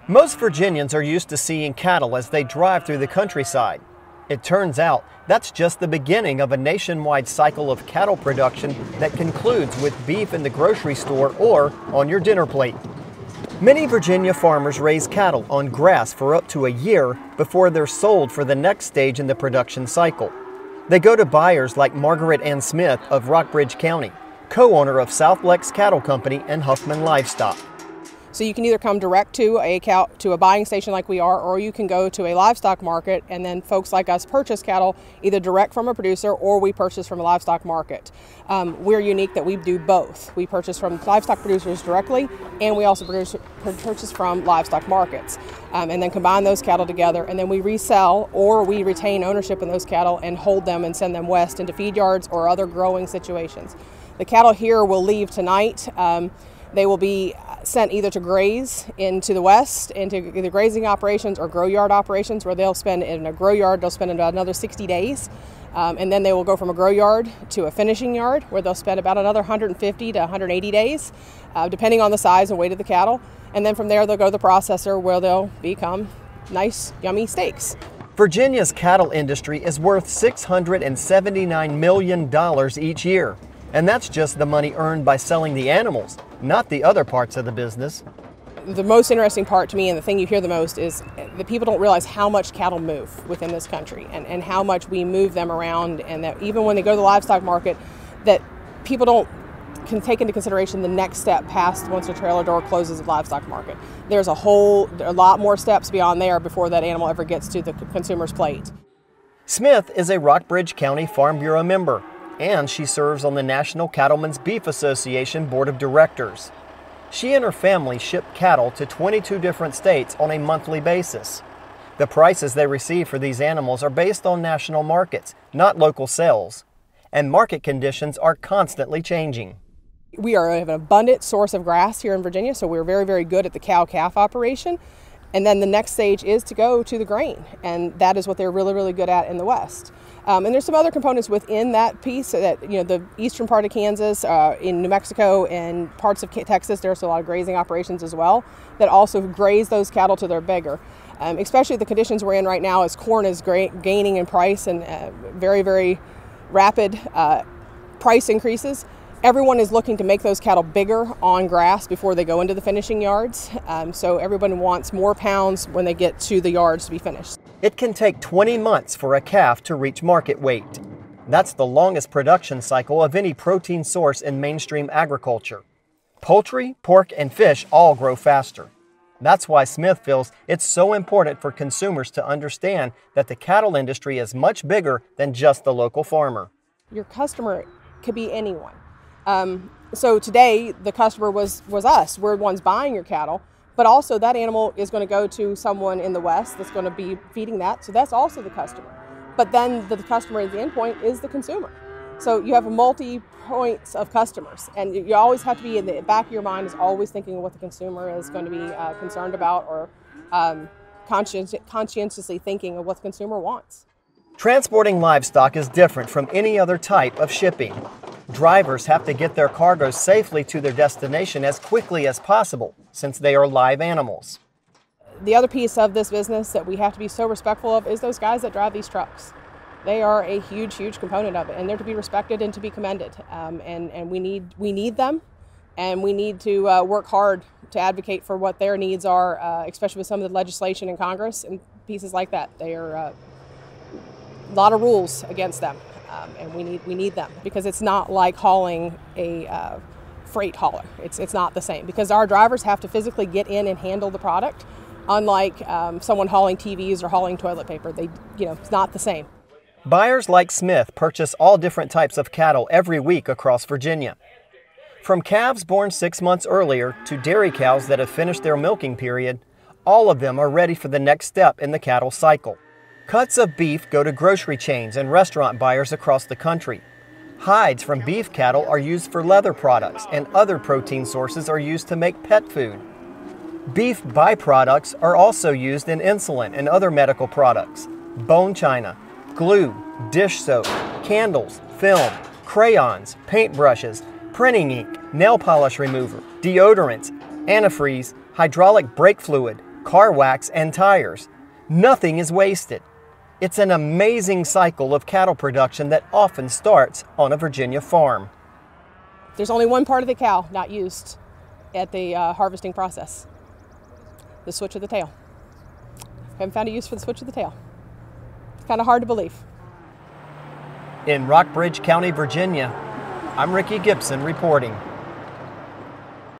Most Virginians are used to seeing cattle as they drive through the countryside. It turns out that's just the beginning of a nationwide cycle of cattle production that concludes with beef in the grocery store or on your dinner plate. Many Virginia farmers raise cattle on grass for up to a year before they're sold for the next stage in the production cycle. They go to buyers like Margaret Ann Smith of Rockbridge County, co-owner of South Lex Cattle Company and Huffman Livestock. So you can either come direct to a buying station like we are, or you can go to a livestock market, and then folks like us purchase cattle either direct from a producer or we purchase from a livestock market. We're unique that we do both. We purchase from livestock producers directly, and we also purchase from livestock markets, and then combine those cattle together, and then we resell or we retain ownership in those cattle and hold them and send them west into feed yards or other growing situations. The cattle here will leave tonight. They will be sent either to graze into the west, into either grazing operations or grow yard operations, where they'll spend in a grow yard, they'll spend about another 60 days. And then they will go from a grow yard to a finishing yard, where they'll spend about another 150 to 180 days, depending on the size and weight of the cattle. And then from there, they'll go to the processor, where they'll become nice, yummy steaks. Virginia's cattle industry is worth $679 million each year. And that's just the money earned by selling the animals, not the other parts of the business. The most interesting part to me, and the thing you hear the most, is that people don't realize how much cattle move within this country and how much we move them around, and that even when they go to the livestock market, that people can take into consideration the next step past once the trailer door closes at the livestock market. There's a lot more steps beyond there before that animal ever gets to the consumer's plate. Smith is a Rockbridge County Farm Bureau member, and she serves on the National Cattlemen's Beef Association Board of Directors. She and her family ship cattle to 22 different states on a monthly basis. The prices they receive for these animals are based on national markets, not local sales, and market conditions are constantly changing. We are an abundant source of grass here in Virginia, so we're very, very good at the cow-calf operation. And then the next stage is to go to the grain, and that is what they're really, really good at in the West. And there's some other components within that piece that, the eastern part of Kansas, in New Mexico and parts of Texas, there's a lot of grazing operations as well that also graze those cattle till they're bigger. Especially the conditions we're in right now, as corn is gaining in price and very, very rapid price increases. Everyone is looking to make those cattle bigger on grass before they go into the finishing yards. So everyone wants more pounds when they get to the yards to be finished. It can take 20 months for a calf to reach market weight. That's the longest production cycle of any protein source in mainstream agriculture. Poultry, pork, and fish all grow faster. That's why Smith feels it's so important for consumers to understand that the cattle industry is much bigger than just the local farmer. Your customer could be anyone. So today, the customer was us. We're the ones buying your cattle, but also that animal is going to go to someone in the West that's going to be feeding that, so that's also the customer. But then the customer at the end point is the consumer. So you have multi-points of customers, and you always have to be in the back of your mind is always thinking of what the consumer is going to be concerned about, or conscientiously thinking of what the consumer wants. Transporting livestock is different from any other type of shipping. Drivers have to get their cargoes safely to their destination as quickly as possible, since they are live animals. The other piece of this business that we have to be so respectful of is those guys that drive these trucks. They are a huge, huge component of it, and they're to be respected and to be commended. And we need them, and we need to work hard to advocate for what their needs are, especially with some of the legislation in Congress and pieces like that. They are a lot of rules against them. And we need them, because it's not like hauling a freight hauler. It's not the same, because our drivers have to physically get in and handle the product, unlike someone hauling TVs or hauling toilet paper. It's not the same. Buyers like Smith purchase all different types of cattle every week across Virginia. From calves born 6 months earlier to dairy cows that have finished their milking period, all of them are ready for the next step in the cattle cycle. Cuts of beef go to grocery chains and restaurant buyers across the country. Hides from beef cattle are used for leather products, and other protein sources are used to make pet food. Beef byproducts are also used in insulin and other medical products, bone china, glue, dish soap, candles, film, crayons, paintbrushes, printing ink, nail polish remover, deodorants, antifreeze, hydraulic brake fluid, car wax, and tires. Nothing is wasted. It's an amazing cycle of cattle production that often starts on a Virginia farm. There's only one part of the cow not used at the harvesting process: the switch of the tail. Haven't found a use for the switch of the tail. It's kind of hard to believe. In Rockbridge County, Virginia, I'm Ricky Gibson reporting.